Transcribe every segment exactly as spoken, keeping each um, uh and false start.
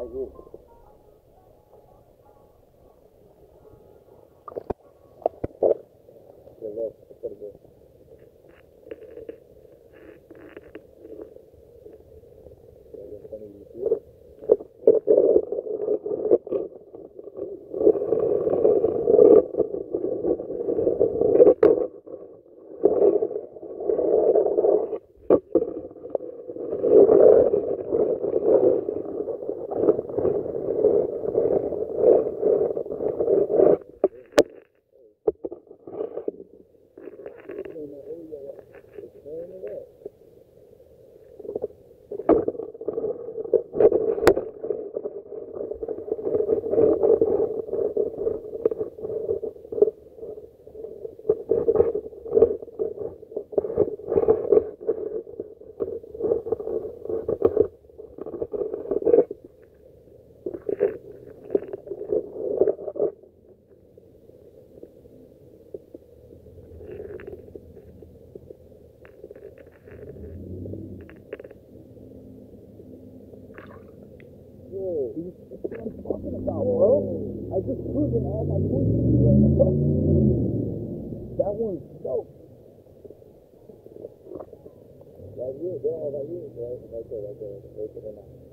good. Yeah, that's pretty good. That's what I'm talking about, bro. I just proven all my points to you right now. That one's dope. Right here, they're all right here, right? Right there, right there. Right there, right there.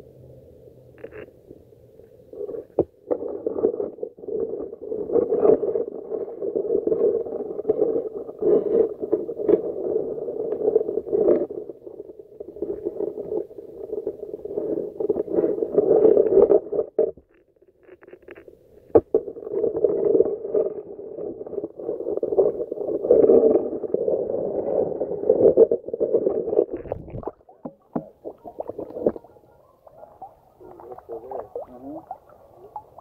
Uh-huh.